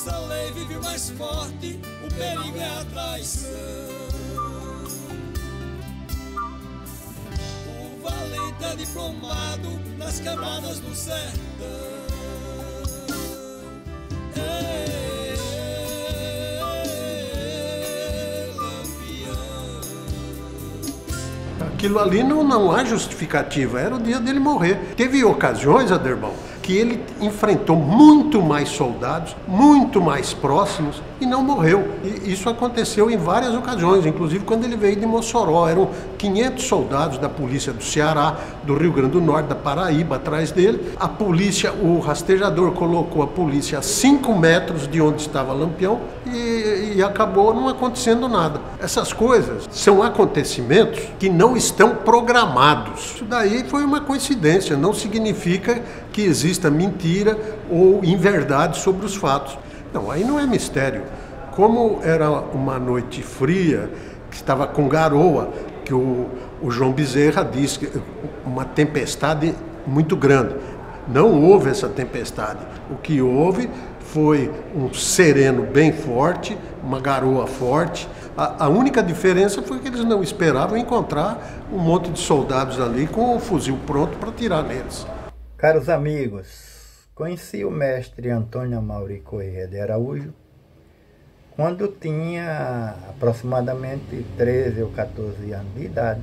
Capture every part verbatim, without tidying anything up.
Nessa lei vive o mais forte, o perigo é a traição. O valente é diplomado nas quebradas do sertão. Ei, aquilo ali não, não há justificativa, era o dia dele morrer. Teve ocasiões, Aderbal, que ele enfrentou muito mais soldados, muito mais próximos e não morreu. E isso aconteceu em várias ocasiões, inclusive quando ele veio de Mossoró. Eram quinhentos soldados da polícia do Ceará, do Rio Grande do Norte, da Paraíba, atrás dele. A polícia, o rastejador colocou a polícia a cinco metros de onde estava Lampião e, e acabou não acontecendo nada. Essas coisas são acontecimentos que não estão programados. Isso daí foi uma coincidência, não significa que exista mentira ou inverdade sobre os fatos. Não, aí não é mistério. Como era uma noite fria, que estava com garoa, que o, o João Bezerra disse que uma tempestade muito grande. Não houve essa tempestade. O que houve foi um sereno bem forte, uma garoa forte. A, a única diferença foi que eles não esperavam encontrar um monte de soldados ali com o fuzil pronto para atirar neles. Caros amigos, conheci o mestre Antônio Amaury Correia de Araújo quando tinha aproximadamente treze ou quatorze anos de idade,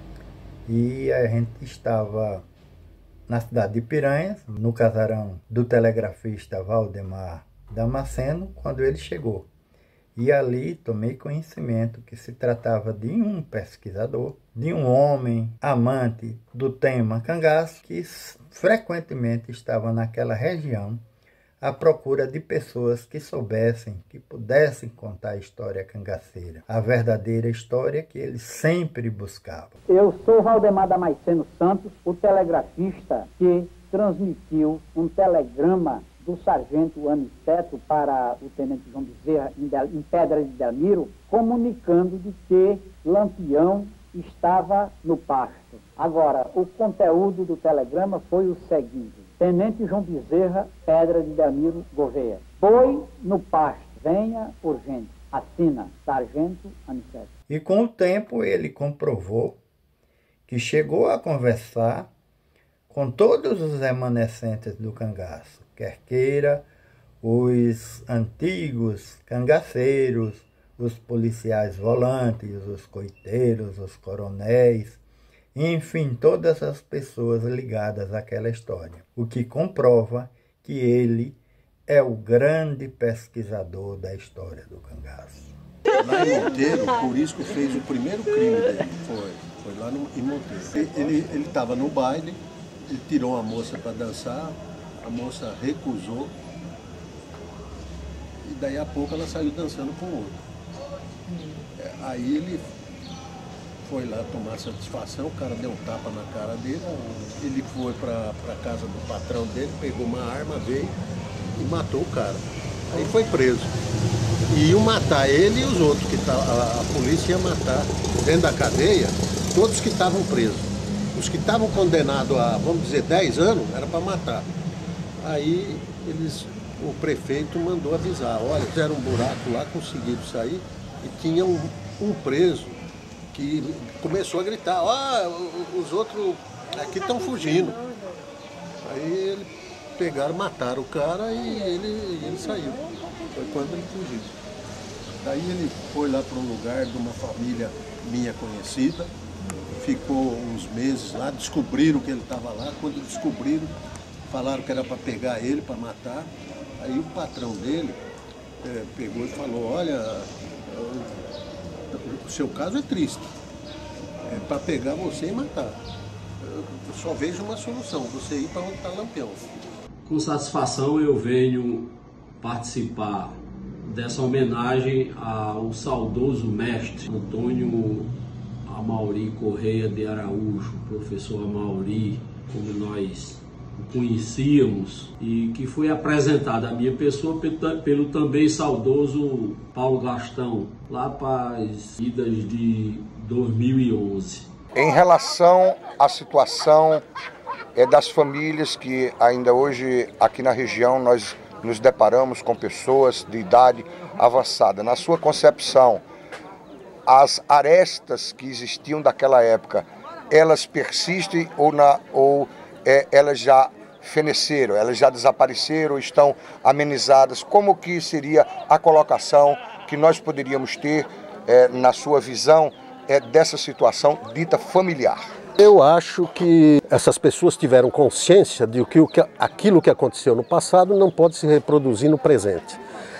e a gente estava na cidade de Piranhas, no casarão do telegrafista Valdemar Damasceno, quando ele chegou. E ali tomei conhecimento que se tratava de um pesquisador, de um homem amante do tema cangaço, que frequentemente estava naquela região à procura de pessoas que soubessem, que pudessem contar a história cangaceira, a verdadeira história que ele sempre buscava. Eu sou Valdemar Damasceno Santos, o telegrafista que transmitiu um telegrama do sargento Aniceto para o tenente João Bezerra em, Del, em Pedra de Delmiro, comunicando de que Lampião estava no pasto. Agora, o conteúdo do telegrama foi o seguinte: Tenente João Bezerra, Pedra de Delmiro, Gouveia. Boi no pasto, venha urgente. Assina, Sargento Aniceto. E com o tempo ele comprovou que chegou a conversar com todos os remanescentes do cangaço, quer queira os antigos cangaceiros, os policiais volantes, os coiteiros, os coronéis, enfim, todas as pessoas ligadas àquela história. O que comprova que ele é o grande pesquisador da história do cangaço. Lá em Monteiro, o Corisco fez o primeiro crime dele. Foi, foi lá no, em Monteiro. Ele estava no baile, ele tirou uma moça para dançar, a moça recusou, e daí a pouco ela saiu dançando com o outro. É, aí ele foi lá tomar satisfação, o cara deu um tapa na cara dele, ele foi para a casa do patrão dele, pegou uma arma, veio e matou o cara. Aí foi preso. E iam matar ele e os outros, que tá, a, a polícia ia matar dentro da cadeia, todos que estavam presos. Os que estavam condenados a, vamos dizer, dez anos, era para matar. Aí eles, o prefeito mandou avisar, olha, fizeram um buraco lá, conseguiram sair, e tinha um, um preso que começou a gritar, ó, oh, os outros aqui estão fugindo. Aí ele pegaram, mataram o cara e ele, ele saiu. Foi quando ele fugiu. Daí ele foi lá para um lugar de uma família minha conhecida, ficou uns meses lá, descobriram que ele estava lá. Quando descobriram, falaram que era para pegar ele, para matar. Aí o patrão dele é, pegou e falou, olha, o seu caso é triste, é para pegar você e matar. Eu só vejo uma solução, você ir para onde está Lampião. Com satisfação eu venho participar dessa homenagem ao saudoso mestre Antônio Amaury Correia de Araújo, professor Amaury, como nós o conhecíamos, e que foi apresentado à minha pessoa pelo, pelo também saudoso Paulo Gastão, lá para as idas de dois mil e onze. Em relação à situação é, das famílias que ainda hoje aqui na região nós nos deparamos com pessoas de idade avançada. Na sua concepção, as arestas que existiam daquela época, elas persistem ou, na, ou é, elas já feneceram, elas já desapareceram, estão amenizadas? Como que seria a colocação que nós poderíamos ter é, na sua visão é, dessa situação dita familiar? Eu acho que essas pessoas tiveram consciência de que, o que aquilo que aconteceu no passado não pode se reproduzir no presente.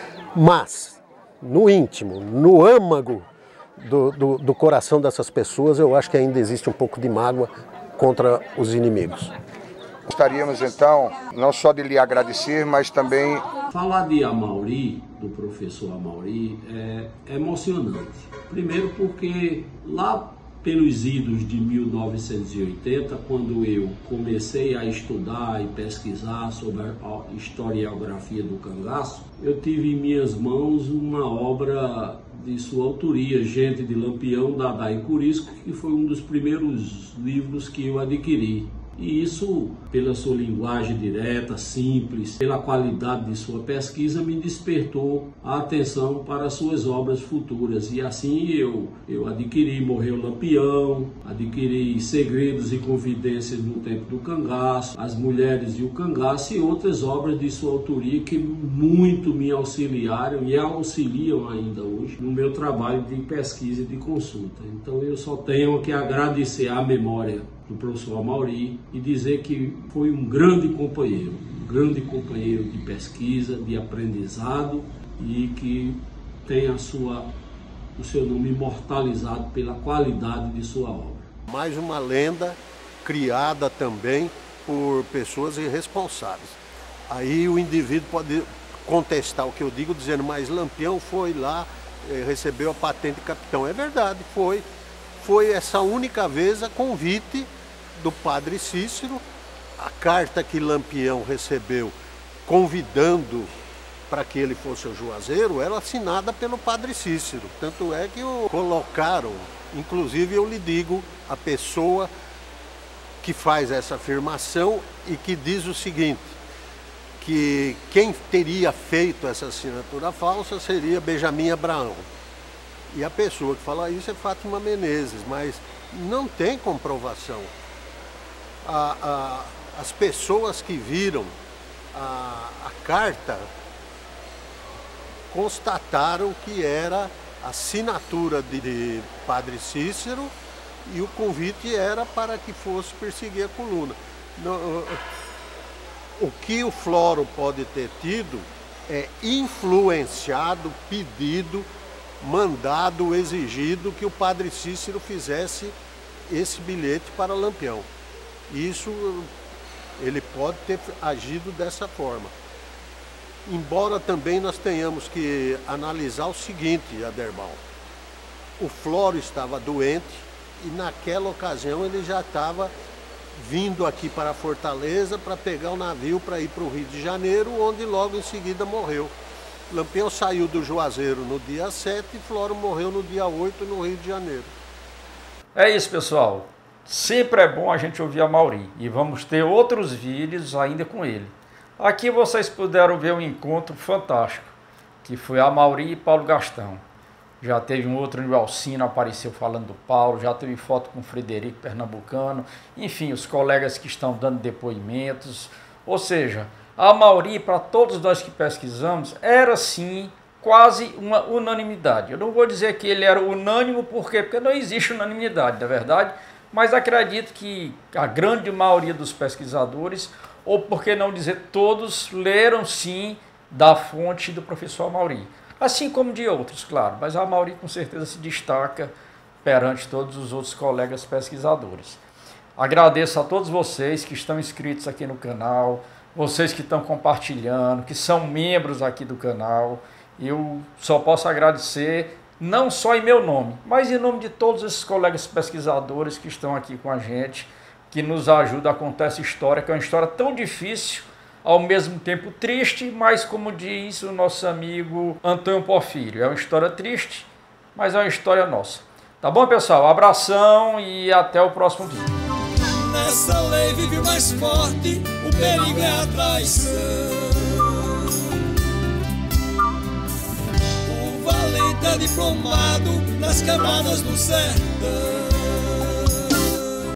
Mas, no íntimo, no âmago do, do, do coração dessas pessoas, eu acho que ainda existe um pouco de mágoa contra os inimigos. Gostaríamos então, não só de lhe agradecer, mas também... Falar de Amaury, do professor Amaury, é emocionante. Primeiro porque lá pelos idos de mil novecentos e oitenta, quando eu comecei a estudar e pesquisar sobre a historiografia do cangaço, eu tive em minhas mãos uma obra de sua autoria, Gente de Lampião, Dadá e Curisco, que foi um dos primeiros livros que eu adquiri. E isso, pela sua linguagem direta, simples, pela qualidade de sua pesquisa, me despertou a atenção para suas obras futuras. E assim eu, eu adquiri Morreu Lampião, adquiri Segredos e Confidências no Tempo do Cangaço, As Mulheres e o Cangaço e outras obras de sua autoria que muito me auxiliaram e auxiliam ainda hoje no meu trabalho de pesquisa e de consulta. Então eu só tenho que agradecer à memória do professor Amaury e dizer que foi um grande companheiro, um grande companheiro de pesquisa, de aprendizado e que tem a sua, o seu nome imortalizado pela qualidade de sua obra. Mais uma lenda criada também por pessoas irresponsáveis. Aí o indivíduo pode contestar o que eu digo dizendo, mas Lampião foi lá, recebeu a patente de capitão. É verdade, foi. Foi essa única vez a convite do padre Cícero, a carta que Lampião recebeu convidando para que ele fosse o juazeiro, era assinada pelo padre Cícero. Tanto é que o colocaram, inclusive eu lhe digo, a pessoa que faz essa afirmação e que diz o seguinte, que quem teria feito essa assinatura falsa seria Benjamin Abraão. E a pessoa que fala isso é Fátima Menezes, mas não tem comprovação. A, a, as pessoas que viram a, a carta constataram que era a assinatura de, de Padre Cícero e o convite era para que fosse perseguir a coluna. No, o que o Floro pode ter tido é influenciado, pedido, mandado, exigido que o padre Cícero fizesse esse bilhete para Lampião. Isso, ele pode ter agido dessa forma. Embora também nós tenhamos que analisar o seguinte, Aderbal. O Floro estava doente e naquela ocasião ele já estava vindo aqui para Fortaleza para pegar o navio para ir para o Rio de Janeiro, onde logo em seguida morreu. Lampião saiu do Juazeiro no dia sete e Floro morreu no dia oito no Rio de Janeiro. É isso, pessoal. Sempre é bom a gente ouvir Amaury e vamos ter outros vídeos ainda com ele. Aqui vocês puderam ver um encontro fantástico, que foi Amaury e Paulo Gastão. Já teve um outro onde o Alcino apareceu falando do Paulo, já teve foto com o Frederico Pernambucano, enfim, os colegas que estão dando depoimentos. Ou seja, a Amaury, para todos nós que pesquisamos, era sim quase uma unanimidade. Eu não vou dizer que ele era unânime, por quê? Porque não existe unanimidade, na verdade, mas acredito que a grande maioria dos pesquisadores, ou por que não dizer todos, leram sim da fonte do professor Amaury. Assim como de outros, claro, mas a Amaury com certeza se destaca perante todos os outros colegas pesquisadores. Agradeço a todos vocês que estão inscritos aqui no canal, vocês que estão compartilhando, que são membros aqui do canal. Eu só posso agradecer, não só em meu nome, mas em nome de todos esses colegas pesquisadores que estão aqui com a gente, que nos ajudam a contar essa história, que é uma história tão difícil, ao mesmo tempo triste, mas como diz o nosso amigo Antônio Porfírio, é uma história triste, mas é uma história nossa. Tá bom, pessoal? Um abração e até o próximo vídeo. Nessa lei vive o mais forte, o perigo é a traição. poeta diplomado nas camadas do sertão.